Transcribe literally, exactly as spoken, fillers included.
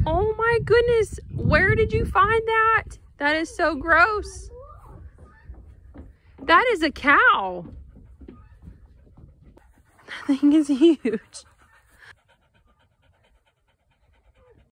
Oh my goodness. Where did you find that? That is so gross. That is a cow. That thing is huge.